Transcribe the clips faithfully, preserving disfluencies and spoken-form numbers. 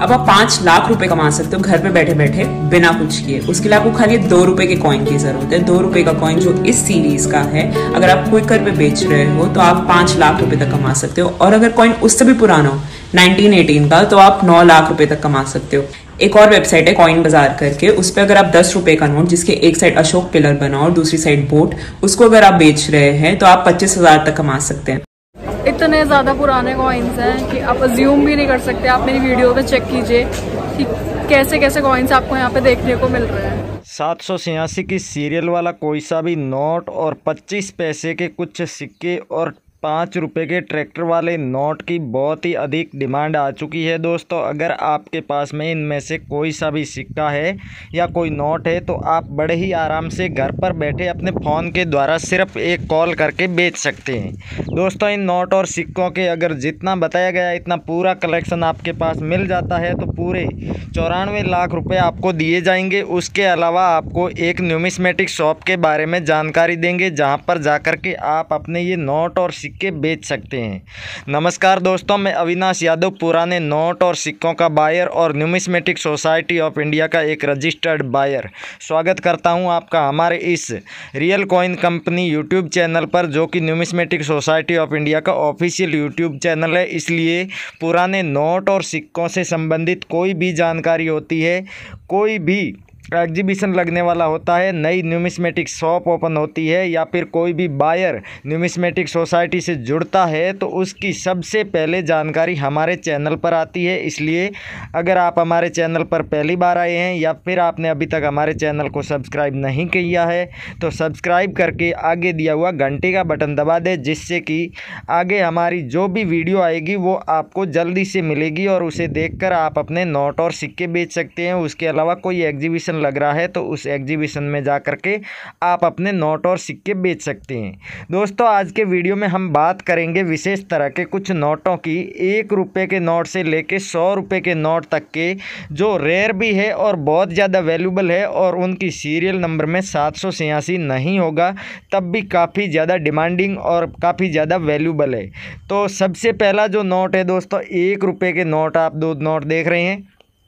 अब आप पांच लाख रुपए कमा सकते हो घर पे बैठे बैठे बिना कुछ किए। उसके लिए आपको खाली दो रुपए के कॉइन की जरूरत है। दो रुपए का कॉइन जो इस सीरीज का है, अगर आप क्विकर पे बेच रहे हो तो आप पांच लाख रुपए तक कमा सकते हो। और अगर कॉइन उससे भी पुराना हो, नाइनटीन एटीन का, तो आप नौ लाख रुपए तक कमा सकते हो। एक और वेबसाइट है कॉइन बाजार करके, उस पर अगर आप दस रुपए का नोट जिसके एक साइड अशोक पिलर बना और दूसरी साइड बोट, उसको अगर आप बेच रहे हैं तो आप पच्चीस हजार तक कमा सकते हैं। इतने ज़्यादा पुराने कॉइन्स हैं कि आप अज्यूम भी नहीं कर सकते। आप मेरी वीडियो पे चेक कीजिए कि कैसे कैसे कॉइन्स आपको यहाँ पे देखने को मिल रहे हैं। सात सौ छियासी की सीरियल वाला कोई सा भी नोट और पच्चीस पैसे के कुछ सिक्के और पाँच रुपए के ट्रैक्टर वाले नोट की बहुत ही अधिक डिमांड आ चुकी है दोस्तों। अगर आपके पास में इनमें से कोई सा भी सिक्का है या कोई नोट है तो आप बड़े ही आराम से घर पर बैठे अपने फ़ोन के द्वारा सिर्फ एक कॉल करके बेच सकते हैं दोस्तों। इन नोट और सिक्कों के अगर जितना बताया गया इतना पूरा कलेक्शन आपके पास मिल जाता है तो पूरे चौरानवे लाख रुपये आपको दिए जाएंगे। उसके अलावा आपको एक न्यूमिस्मेटिक शॉप के बारे में जानकारी देंगे जहाँ पर जाकर के आप अपने ये नोट और के बेच सकते हैं। नमस्कार दोस्तों, मैं अविनाश यादव, पुराने नोट और सिक्कों का बायर और न्यूमिस्मेटिक सोसाइटी ऑफ इंडिया का एक रजिस्टर्ड बायर। स्वागत करता हूं आपका हमारे इस real coin company YouTube channel पर, जो कि न्यूमिस्मेटिक सोसाइटी ऑफ इंडिया का ऑफिशियल यूट्यूब चैनल है। इसलिए पुराने नोट और सिक्कों से संबंधित कोई भी जानकारी होती है, कोई भी एग्जीबिशन लगने वाला होता है, नई न्यूमिस्मेटिक शॉप ओपन होती है या फिर कोई भी बायर न्यूमिस्मेटिक सोसाइटी से जुड़ता है तो उसकी सबसे पहले जानकारी हमारे चैनल पर आती है। इसलिए अगर आप हमारे चैनल पर पहली बार आए हैं या फिर आपने अभी तक हमारे चैनल को सब्सक्राइब नहीं किया है तो सब्सक्राइब करके आगे दिया हुआ घंटे का बटन दबा दें, जिससे कि आगे हमारी जो भी वीडियो आएगी वो आपको जल्दी से मिलेगी और उसे देखकर आप अपने नोट और सिक्के बेच सकते हैं। उसके अलावा कोई एग्जीबिशन लग रहा है तो उस एग्जीबिशन में जा कर के आप अपने नोट और सिक्के बेच सकते हैं। दोस्तों, आज के वीडियो में हम बात करेंगे विशेष तरह के कुछ नोटों की, एक रुपये के नोट से लेके सौ रुपये के नोट तक के, जो रेयर भी है और बहुत ज़्यादा वैल्यूबल है और उनकी सीरियल नंबर में सात सौ छियासी नहीं होगा तब भी काफ़ी ज़्यादा डिमांडिंग और काफ़ी ज़्यादा वैल्यूबल है। तो सबसे पहला जो नोट है दोस्तों, एक रुपये के नोट, आप दो नोट देख रहे हैं।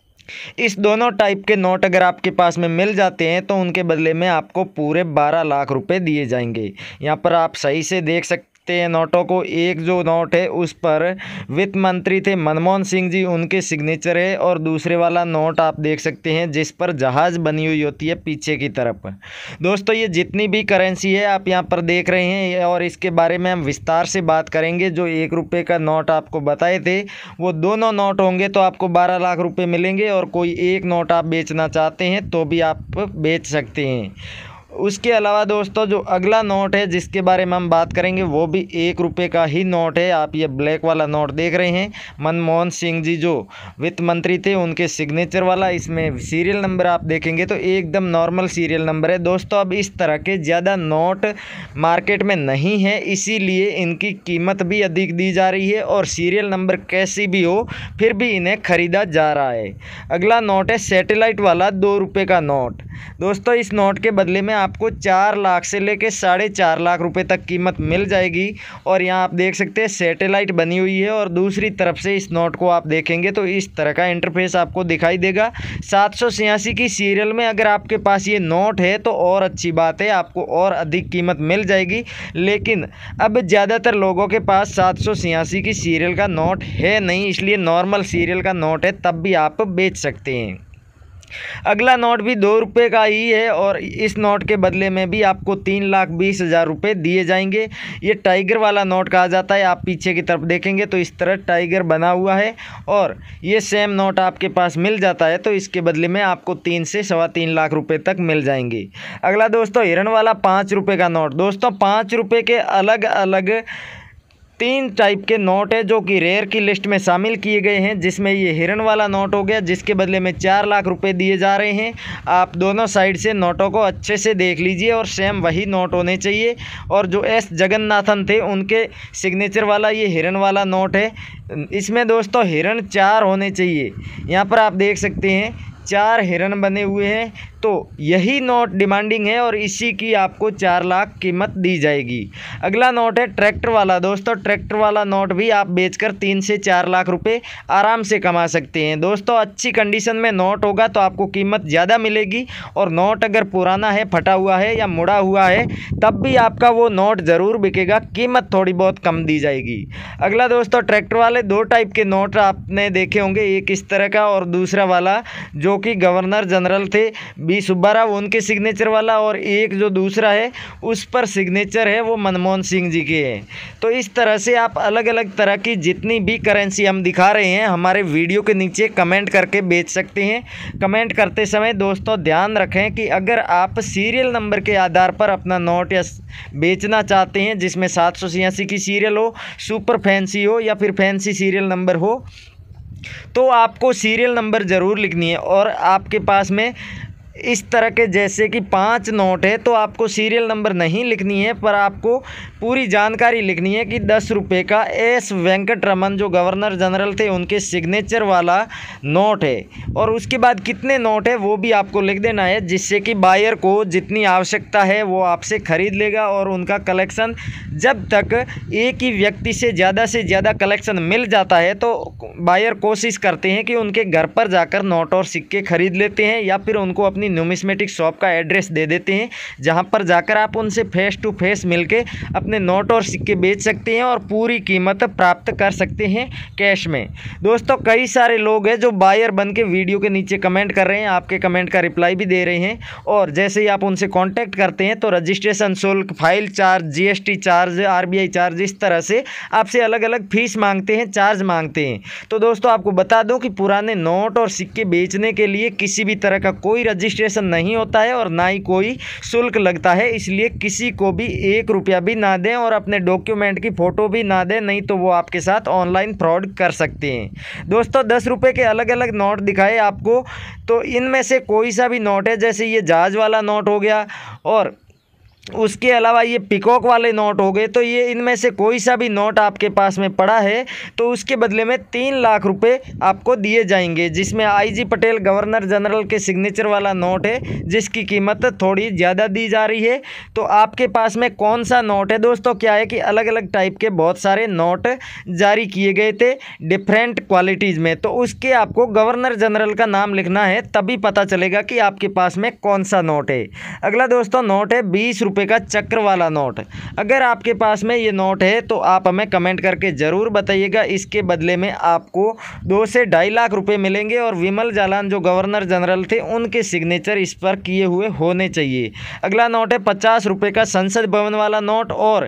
इस दोनों टाइप के नोट अगर आपके पास में मिल जाते हैं तो उनके बदले में आपको पूरे बारह लाख रुपए दिए जाएंगे। यहाँ पर आप सही से देख सकते हैं नोटों को। एक जो नोट है उस पर वित्त मंत्री थे मनमोहन सिंह जी, उनके सिग्नेचर है, और दूसरे वाला नोट आप देख सकते हैं जिस पर जहाज़ बनी हुई होती है पीछे की तरफ। दोस्तों, ये जितनी भी करेंसी है आप यहाँ पर देख रहे हैं और इसके बारे में हम विस्तार से बात करेंगे। जो एक रुपये का नोट आपको बताए थे वो दोनों नोट होंगे तो आपको बारह लाख रुपये मिलेंगे, और कोई एक नोट आप बेचना चाहते हैं तो भी आप बेच सकते हैं। उसके अलावा दोस्तों, जो अगला नोट है जिसके बारे में हम बात करेंगे वो भी एक रुपये का ही नोट है। आप ये ब्लैक वाला नोट देख रहे हैं, मनमोहन सिंह जी जो वित्त मंत्री थे उनके सिग्नेचर वाला। इसमें सीरियल नंबर आप देखेंगे तो एकदम नॉर्मल सीरियल नंबर है। दोस्तों, अब इस तरह के ज़्यादा नोट मार्केट में नहीं है, इसीलिए इनकी कीमत भी अधिक दी जा रही है और सीरियल नंबर कैसी भी हो फिर भी इन्हें ख़रीदा जा रहा है। अगला नोट है सैटेलाइट वाला दो रुपये का नोट। दोस्तों, इस नोट के बदले में आपको चार लाख से लेकर साढ़े चार लाख रुपए तक कीमत मिल जाएगी। और यहाँ आप देख सकते हैं सैटेलाइट बनी हुई है और दूसरी तरफ से इस नोट को आप देखेंगे तो इस तरह का इंटरफेस आपको दिखाई देगा। सात सौ छियासी की सीरियल में अगर आपके पास ये नोट है तो और अच्छी बात है, आपको और अधिक कीमत मिल जाएगी। लेकिन अब ज़्यादातर लोगों के पास सात सौ छियासी की सीरियल का नोट है नहीं, इसलिए नॉर्मल सीरियल का नोट है तब भी आप बेच सकते हैं। अगला नोट भी दो रुपये का ही है और इस नोट के बदले में भी आपको तीन लाख बीस हज़ार रुपये दिए जाएंगे। ये टाइगर वाला नोट कहा जाता है। आप पीछे की तरफ देखेंगे तो इस तरह टाइगर बना हुआ है और ये सेम नोट आपके पास मिल जाता है तो इसके बदले में आपको तीन से सवा तीन लाख रुपये तक मिल जाएंगे। अगला दोस्तों, हिरण वाला पाँच रुपये का नोट। दोस्तों, पाँच रुपये के अलग अलग तीन टाइप के नोट है जो कि रेयर की लिस्ट में शामिल किए गए हैं, जिसमें ये हिरन वाला नोट हो गया जिसके बदले में चार लाख रुपए दिए जा रहे हैं। आप दोनों साइड से नोटों को अच्छे से देख लीजिए और सेम वही नोट होने चाहिए। और जो एस जगन्नाथन थे उनके सिग्नेचर वाला ये हिरन वाला नोट है। इसमें दोस्तों हिरन चार होने चाहिए। यहाँ पर आप देख सकते हैं चार हिरन बने हुए हैं, तो यही नोट डिमांडिंग है और इसी की आपको चार लाख कीमत दी जाएगी। अगला नोट है ट्रैक्टर वाला। दोस्तों ट्रैक्टर वाला नोट भी आप बेचकर तीन से चार लाख रुपए आराम से कमा सकते हैं। दोस्तों अच्छी कंडीशन में नोट होगा तो आपको कीमत ज़्यादा मिलेगी, और नोट अगर पुराना है, फटा हुआ है या मुड़ा हुआ है, तब भी आपका वो नोट ज़रूर बिकेगा, कीमत थोड़ी बहुत कम दी जाएगी। अगला दोस्तों ट्रैक्टर वाले दो टाइप के नोट आपने देखे होंगे, एक इस तरह का और दूसरा वाला जो कि गवर्नर जनरल थे बी सुब्बा राव, उनके सिग्नेचर वाला, और एक जो दूसरा है उस पर सिग्नेचर है वो मनमोहन सिंह जी के हैं। तो इस तरह से आप अलग अलग तरह की जितनी भी करेंसी हम दिखा रहे हैं हमारे वीडियो के नीचे कमेंट करके बेच सकते हैं। कमेंट करते समय दोस्तों ध्यान रखें कि अगर आप सीरियल नंबर के आधार पर अपना नोट या बेचना चाहते हैं जिसमें सात सौ छियासी की सीरियल हो, सुपर फैंसी हो या फिर फैंसी सीरियल नंबर हो, तो आपको सीरियल नंबर ज़रूर लिखनी है। और आपके पास में इस तरह के जैसे कि पांच नोट है तो आपको सीरियल नंबर नहीं लिखनी है, पर आपको पूरी जानकारी लिखनी है कि दस रुपये का एस वेंकट रमन जो गवर्नर जनरल थे उनके सिग्नेचर वाला नोट है, और उसके बाद कितने नोट है वो भी आपको लिख देना है, जिससे कि बायर को जितनी आवश्यकता है वो आपसे ख़रीद लेगा। और उनका कलेक्शन जब तक एक ही व्यक्ति से ज़्यादा से ज़्यादा कलेक्शन मिल जाता है तो बायर कोशिश करते हैं कि उनके घर पर जाकर नोट और सिक्के खरीद लेते हैं, या फिर उनको अपनी न्यूमिस्मेटिक शॉप का एड्रेस दे देते हैं जहां पर जाकर आप उनसे फेस टू फेस मिलके अपने नोट और सिक्के बेच सकते हैं और पूरी कीमत प्राप्त कर सकते हैं कैश में। दोस्तों कई सारे लोग हैं जो बायर बन के वीडियो के नीचे कमेंट कर रहे हैं, आपके कमेंट का रिप्लाई भी दे रहे हैं, और जैसे ही आप उनसे कॉन्टैक्ट करते हैं तो रजिस्ट्रेशन शुल्क, file charge, GST charge, RBI charge, इस तरह से आपसे अलग अलग फीस मांगते हैं, चार्ज मांगते हैं। तो दोस्तों आपको बता दूं कि पुराने नोट और सिक्के बेचने के लिए किसी भी तरह का कोई रजिस्ट्रेशन नहीं होता है और ना ही कोई शुल्क लगता है, इसलिए किसी को भी एक रुपया भी ना दें और अपने डॉक्यूमेंट की फ़ोटो भी ना दें, नहीं तो वो आपके साथ ऑनलाइन फ्रॉड कर सकते हैं। दोस्तों दस रुपये के अलग अलग नोट दिखाए आपको, तो इनमें से कोई सा भी नोट है, जैसे ये जहाज वाला नोट हो गया और उसके अलावा ये पिकॉक वाले नोट हो गए, तो ये इनमें से कोई सा भी नोट आपके पास में पड़ा है तो उसके बदले में तीन लाख रुपए आपको दिए जाएंगे, जिसमें आईजी पटेल गवर्नर जनरल के सिग्नेचर वाला नोट है जिसकी कीमत थोड़ी ज़्यादा दी जा रही है। तो आपके पास में कौन सा नोट है दोस्तों, क्या है कि अलग अलग टाइप के बहुत सारे नोट जारी किए गए थे डिफरेंट क्वालिटीज़ में, तो उसके आपको गवर्नर जनरल का नाम लिखना है, तभी पता चलेगा कि आपके पास में कौन सा नोट है। अगला दोस्तों नोट है बीस रुपये का चक्र वाला नोट। अगर आपके पास में ये नोट है तो आप हमें कमेंट करके ज़रूर बताइएगा, इसके बदले में आपको दो से ढाई लाख रुपए मिलेंगे और विमल जालान जो गवर्नर जनरल थे उनके सिग्नेचर इस पर किए हुए होने चाहिए। अगला नोट है पचास रुपये का संसद भवन वाला नोट, और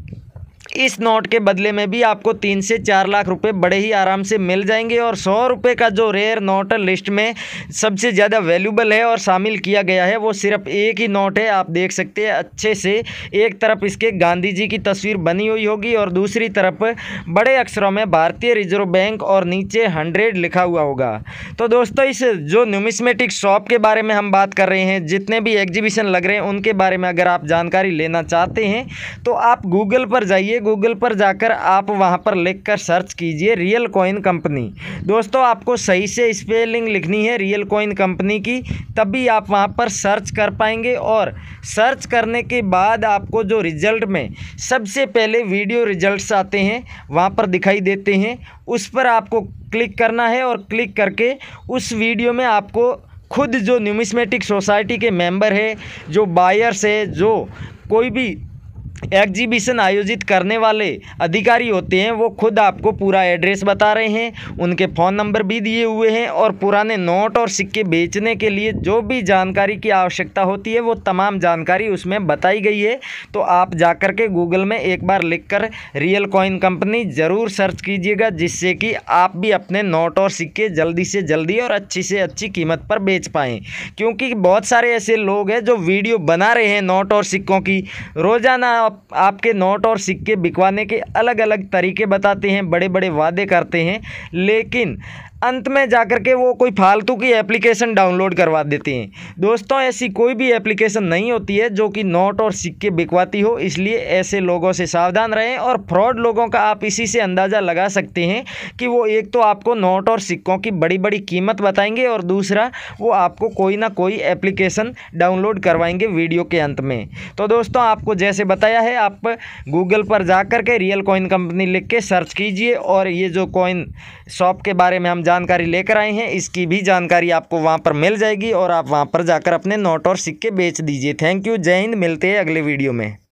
इस नोट के बदले में भी आपको तीन से चार लाख रुपए बड़े ही आराम से मिल जाएंगे। और सौ रुपये का जो रेयर नोट लिस्ट में सबसे ज़्यादा वैल्यूबल है और शामिल किया गया है वो सिर्फ एक ही नोट है, आप देख सकते हैं अच्छे से, एक तरफ इसके गांधी जी की तस्वीर बनी हुई होगी और दूसरी तरफ बड़े अक्षरों में भारतीय रिजर्व बैंक और नीचे हंड्रेड लिखा हुआ होगा। तो दोस्तों इस जो न्यूमिस्मेटिक शॉप के बारे में हम बात कर रहे हैं, जितने भी एग्जीबिशन लग रहे हैं उनके बारे में अगर आप जानकारी लेना चाहते हैं तो आप गूगल पर जाइए, गूगल पर जाकर आप वहां पर लिखकर सर्च कीजिए रियल कॉइन कंपनी। दोस्तों आपको सही से स्पेलिंग लिखनी है रियल कॉइन कंपनी की, तभी आप वहां पर सर्च कर पाएंगे। और सर्च करने के बाद आपको जो रिजल्ट में सबसे पहले वीडियो रिजल्ट्स आते हैं वहां पर दिखाई देते हैं, उस पर आपको क्लिक करना है और क्लिक करके उस वीडियो में आपको खुद जो न्यूमिस्मेटिक सोसाइटी के मेंबर है, जो बायर्स है, जो कोई भी एग्जीबिशन आयोजित करने वाले अधिकारी होते हैं, वो खुद आपको पूरा एड्रेस बता रहे हैं, उनके फ़ोन नंबर भी दिए हुए हैं और पुराने नोट और सिक्के बेचने के लिए जो भी जानकारी की आवश्यकता होती है वो तमाम जानकारी उसमें बताई गई है। तो आप जाकर के गूगल में एक बार लिखकर रियल कॉइन कंपनी ज़रूर सर्च कीजिएगा, जिससे कि आप भी अपने नोट और सिक्के जल्दी से जल्दी और अच्छी से अच्छी कीमत पर बेच पाएँ। क्योंकि बहुत सारे ऐसे लोग हैं जो वीडियो बना रहे हैं नोट और सिक्कों की, रोज़ाना आपके नोट और सिक्के बिकवाने के अलग अलग तरीके बताते हैं, बड़े बड़े वादे करते हैं, लेकिन अंत में जाकर के वो कोई फालतू की एप्लीकेशन डाउनलोड करवा देते हैं। दोस्तों ऐसी कोई भी एप्लीकेशन नहीं होती है जो कि नोट और सिक्के बिकवाती हो, इसलिए ऐसे लोगों से सावधान रहें। और फ्रॉड लोगों का आप इसी से अंदाज़ा लगा सकते हैं कि वो एक तो आपको नोट और सिक्कों की बड़ी बड़ी कीमत बताएंगे और दूसरा वो आपको कोई ना कोई एप्लीकेशन डाउनलोड करवाएंगे वीडियो के अंत में। तो दोस्तों आपको जैसे बताया है, आप गूगल पर जा कर के रियल कॉइन कंपनी लिख के सर्च कीजिए और ये जो कॉइन शॉप के बारे में हम जानकारी लेकर आए हैं इसकी भी जानकारी आपको वहाँ पर मिल जाएगी और आप वहाँ पर जाकर अपने नोट और सिक्के बेच दीजिए। थैंक यू, जय हिंद, मिलते हैं अगले वीडियो में।